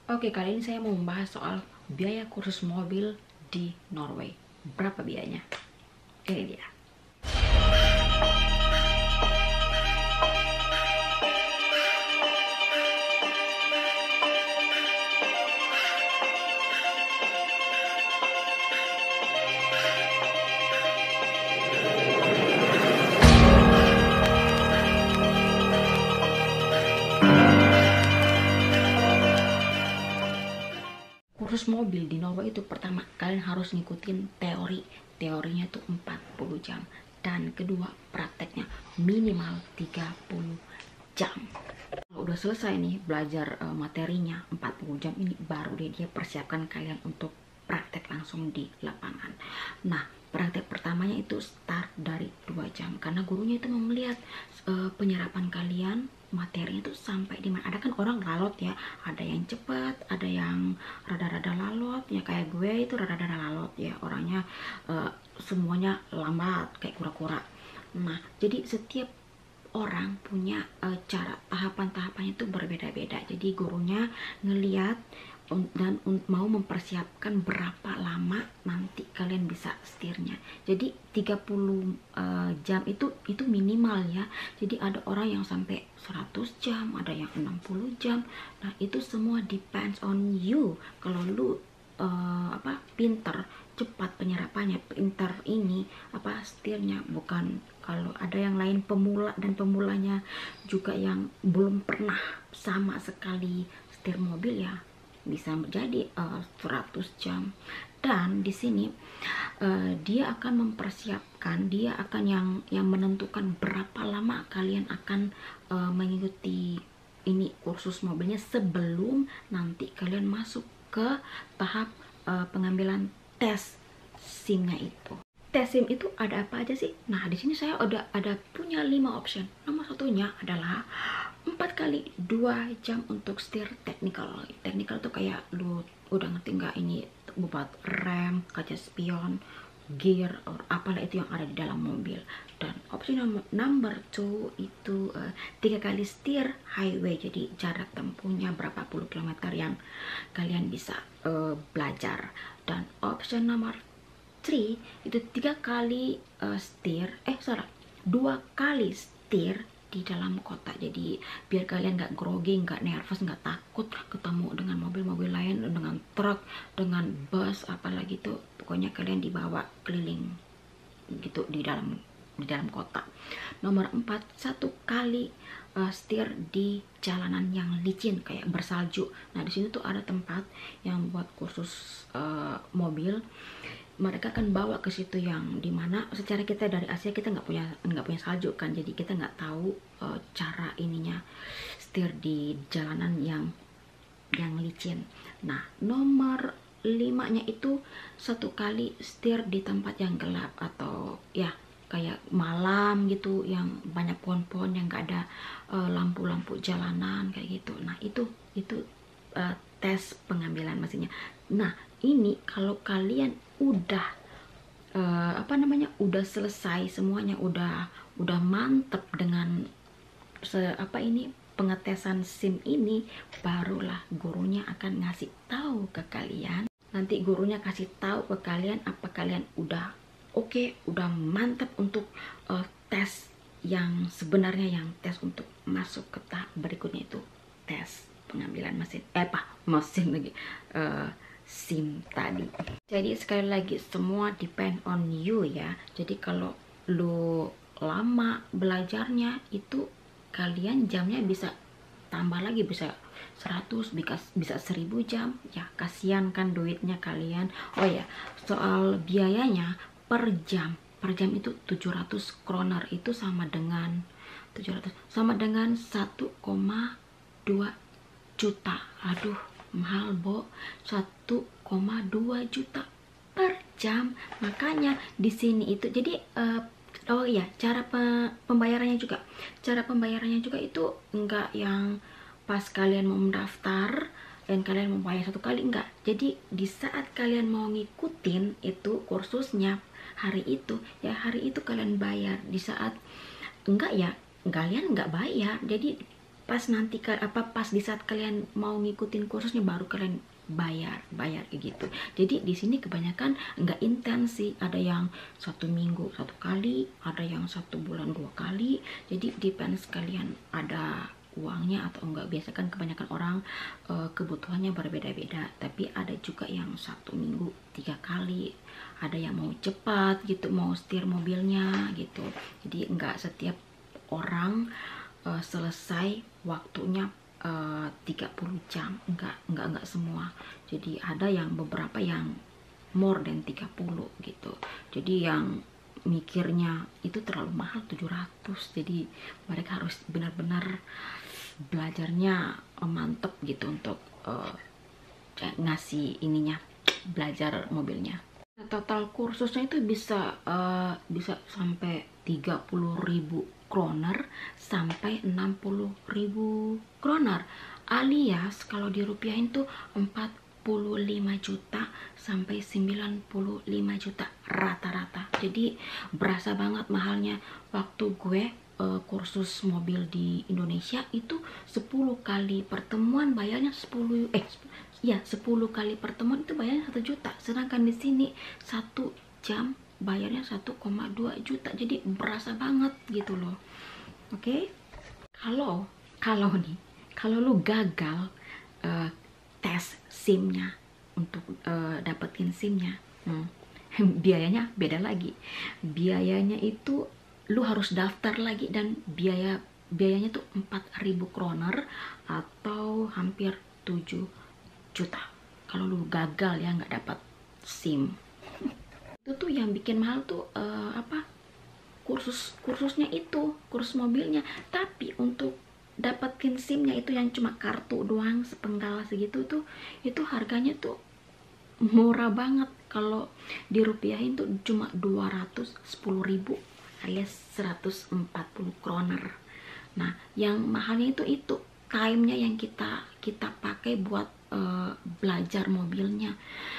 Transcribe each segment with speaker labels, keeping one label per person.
Speaker 1: Oke, kali ini saya mau membahas soal biaya kursus mobil di Norway. Berapa biayanya? Ini dia. Kursus mobil di Norway itu pertama, kalian harus ngikutin teori. Teorinya tuh 40 jam. Dan kedua, prakteknya minimal 30 jam. Kalau udah selesai nih belajar materinya 40 jam ini, baru dia persiapkan kalian untuk praktek langsung di lapangan. Nah, praktek pertamanya itu start dari 2 jam karena gurunya itu mau melihat penyerapan kalian materinya itu sampai di mana. Ada kan orang lalot ya, ada yang cepat, ada yang rada-rada lalot ya, kayak gue itu rada-rada lalot ya orangnya, semuanya lambat kayak kura-kura. Nah, jadi setiap orang punya cara tahapan-tahapannya itu berbeda-beda. Jadi gurunya ngeliat dan mau mempersiapkan berapa lama nanti kalian bisa setirnya. Jadi 30 jam itu minimal ya. Jadi ada orang yang sampai 100 jam, ada yang 60 jam. Nah, itu semua depends on you. Kalau lu pinter, cepat penyerapannya, pinter ini setirnya. Bukan kalau ada yang lain pemula, dan pemulanya juga yang belum pernah sama sekali setir mobil ya, bisa menjadi 100 jam. Dan di sini dia akan mempersiapkan, dia akan yang menentukan berapa lama kalian akan mengikuti ini kursus mobilnya sebelum nanti kalian masuk ke tahap pengambilan tes SIM-nya itu. Tes SIM itu ada apa aja sih? Nah, di sini saya ada punya 5 option. Nomor satunya adalah 4 kali 2 jam untuk setir technical. Technical tuh kayak lu udah ngerti nggak ini buat rem, kaca spion, gear, or apalah itu yang ada di dalam mobil. Dan opsi number 2 itu 3 kali setir highway. Jadi jarak tempuhnya berapa puluh kilometer yang kalian bisa belajar. Dan option nomor 3 itu 3 kali setir, 2 kali setir di dalam kota. Jadi biar kalian nggak grogi, nggak nervous, nggak takut ketemu dengan mobil-mobil lain, dengan truk, dengan bus, apalagi tuh pokoknya kalian dibawa keliling gitu di dalam kota. Nomor 4, 1 kali setir di jalanan yang licin kayak bersalju. Nah, di sini tuh ada tempat yang buat kursus mobil. Mereka akan bawa ke situ yang dimana secara kita dari Asia kita nggak punya salju kan, jadi kita nggak tahu cara ininya setir di jalanan yang licin. Nah, nomor 5-nya itu 1 kali setir di tempat yang gelap atau ya kayak malam gitu, yang banyak pohon-pohon, yang nggak ada lampu-lampu jalanan kayak gitu. Nah, itu tes pengambilan mesinnya. Nah, ini kalau kalian udah udah selesai semuanya, udah mantep dengan pengetesan SIM ini, barulah gurunya akan ngasih tahu ke kalian. Nanti gurunya kasih tahu ke kalian apa kalian udah oke, udah mantep untuk tes yang sebenarnya, yang tes untuk masuk ke tahap berikutnya itu tes pengambilan mesin SIM tadi. Jadi sekali lagi semua depend on you ya. Jadi kalau lu lama belajarnya itu, kalian jamnya bisa tambah lagi, bisa 100, bisa 1000 jam ya. Kasihan kan duitnya kalian. Oh ya, soal biayanya per jam itu 700 kroner, itu sama dengan 1,2 juta. Aduh, mahal Bo, 1,2 juta per jam. Makanya di sini itu jadi oh iya, cara pembayarannya juga itu enggak yang pas kalian mau mendaftar dan kalian membayar 1 kali, enggak. Jadi di saat kalian mau ngikutin itu kursusnya hari itu kalian bayar. Di saat enggak ya kalian enggak bayar. Jadi pas nanti pas di saat kalian mau ngikutin kursusnya baru kalian bayar kayak gitu. Jadi di sini kebanyakan nggak intens sih, ada yang 1 minggu 1 kali, ada yang 1 bulan 2 kali. Jadi depends kalian ada uangnya atau enggak. Biasa kan kebanyakan orang kebutuhannya berbeda-beda, tapi ada juga yang 1 minggu 3 kali, ada yang mau cepat gitu, mau setir mobilnya gitu. Jadi enggak setiap orang selesai waktunya 30 jam, enggak semua. Jadi ada yang beberapa yang more than 30 gitu. Jadi yang mikirnya itu terlalu mahal 700, jadi mereka harus benar-benar belajarnya mantep gitu untuk ngasih ininya, belajar mobilnya. Total kursusnya itu bisa sampai 30.000 kroner sampai 60.000 kroner, alias kalau dirupiahin tuh 45 juta sampai 95 juta rata-rata. Jadi berasa banget mahalnya. Waktu gue kursus mobil di Indonesia itu 10 kali pertemuan bayarnya 10 kali pertemuan itu bayarnya 1 juta. Sedangkan di sini 1 jam bayarnya 1,2 juta. Jadi berasa banget gitu loh. Oke? Kalau lu gagal tes SIM-nya, untuk dapetin SIM-nya, biayanya beda lagi. Biayanya itu lu harus daftar lagi, dan biayanya tuh 4.000 kroner atau hampir 7 juta kalau lu gagal ya nggak dapat SIM. Itu tuh yang bikin mahal tuh kursusnya itu, kursus mobilnya. Tapi untuk dapetin SIM-nya itu yang cuma kartu doang sepenggal segitu tuh, itu harganya tuh murah banget. Kalau dirupiahin tuh cuma 210.000 alias 140 kroner. Nah yang mahalnya itu time-nya yang kita pakai buat belajar mobilnya.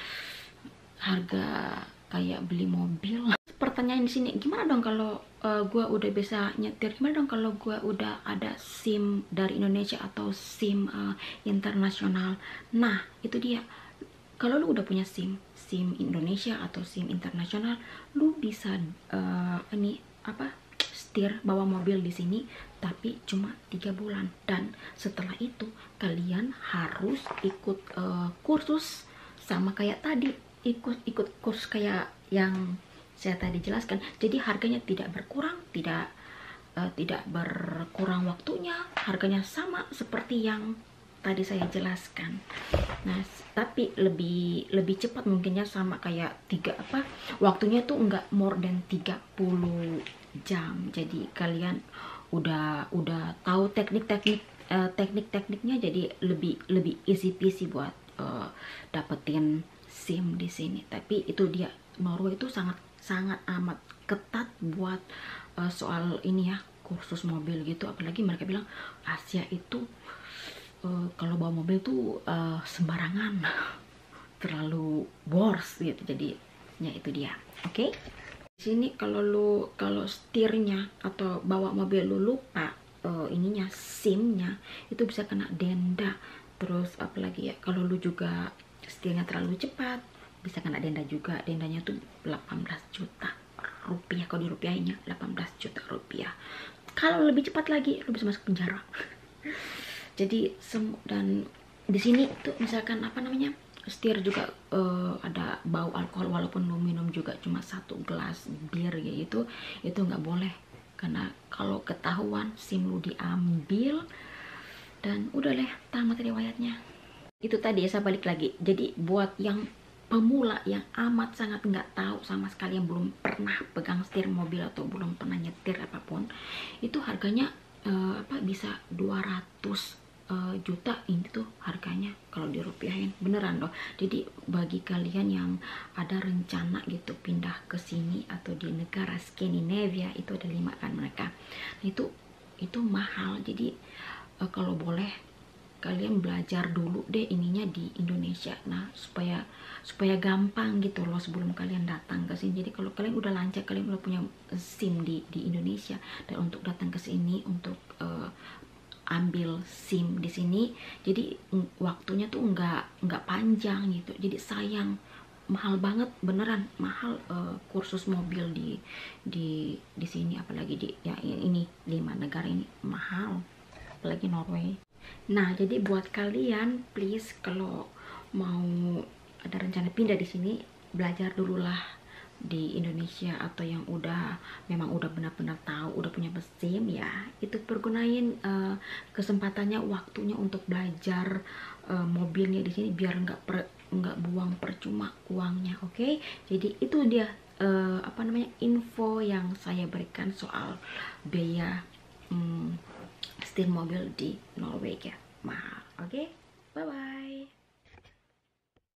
Speaker 1: Harga kayak beli mobil. Pertanyaan di sini, gimana dong kalau gue udah bisa nyetir? Gimana dong kalau gue udah ada SIM dari Indonesia atau SIM internasional? Nah itu dia. Kalau lu udah punya SIM Indonesia atau SIM internasional, lu bisa setir bawa mobil di sini, tapi cuma 3 bulan. Dan setelah itu kalian harus ikut kursus sama kayak tadi, ikut kursus kayak yang saya tadi jelaskan. Jadi harganya tidak berkurang, tidak berkurang waktunya, harganya sama seperti yang tadi saya jelaskan. Nah tapi lebih cepat mungkinnya, sama kayak waktunya tuh nggak more than 30 jam. Jadi kalian udah tahu tekniknya, jadi lebih easy peasy buat dapetin SIM di sini. Tapi itu dia, Norway itu sangat amat ketat buat soal ini ya, kursus mobil gitu. Apalagi mereka bilang Asia itu kalau bawa mobil tuh sembarangan, terlalu boros gitu. Jadi ya itu dia. Oke? Di sini kalau setirnya atau bawa mobil lu lupa ininya, SIM-nya, itu bisa kena denda. Terus apalagi ya, kalau lu juga setirnya terlalu cepat, bisa kena denda juga. Dendanya tuh 18 juta rupiah, kalau dirupiahinnya 18 juta rupiah. Kalau lebih cepat lagi, lu bisa masuk penjara. Jadi dan di sini tuh misalkan setir juga ada bau alkohol, walaupun lu minum juga cuma 1 gelas bir gitu, itu nggak boleh. Karena kalau ketahuan SIM lu diambil, dan udah deh tamat riwayatnya. Itu tadi ya, saya balik lagi. Jadi buat yang pemula yang amat sangat nggak tahu sama sekali, yang belum pernah pegang setir mobil atau belum pernah nyetir apapun, itu harganya bisa 200 juta. Ini tuh harganya kalau dirupiahin, beneran loh. Jadi bagi kalian yang ada rencana gitu pindah ke sini atau di negara Skandinavia, itu ada 5 kan mereka. Nah, itu mahal. Jadi kalau boleh kalian belajar dulu deh ininya di Indonesia. Nah supaya gampang gitu loh sebelum kalian datang ke sini. Jadi kalau kalian udah lancar, kalian udah punya SIM di Indonesia, dan untuk datang ke sini untuk ambil SIM di sini, jadi waktunya tuh nggak panjang gitu, jadi sayang. Mahal banget, beneran mahal kursus mobil di sini, apalagi di ya ini 5 negara ini mahal, apalagi Norway. Nah, jadi buat kalian please kalau mau ada rencana pindah di sini, belajar dululah di Indonesia, atau yang memang udah benar-benar tahu, udah punya SIM ya, itu pergunain kesempatannya, waktunya untuk belajar mobilnya di sini, biar nggak buang percuma uangnya. Oke? Jadi itu dia info yang saya berikan soal biaya setir mobil di Norwegia mahal. Oke? Bye bye.